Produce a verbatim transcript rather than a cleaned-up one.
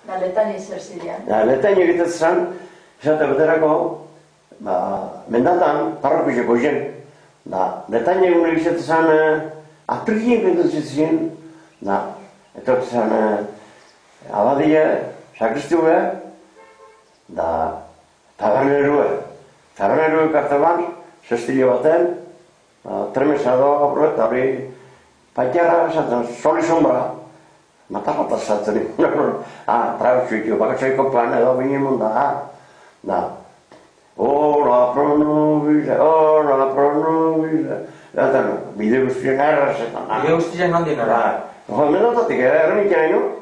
Da, letani zer zirean. Da, letani egiten zen, esate beterako, ba, mendatan, parrokiako zen. Da, letani egun egiten zen, aprilien pendutzen zen, da, etortzen zen, abadia, sakristua, da, tabernerua. Tabernerua kartaban, sestilio baten, tremesado, eta hori, paitiarra, esaten, soli sombra, matapata esaten, ah, trautxuikio, bakatxaiko plan edo binimon da, da, ora pronubile, ora pronubile, eta, bide guztien errezetan. Bide guztien handien erra. Jo, mendatatik, errenik nahi, no?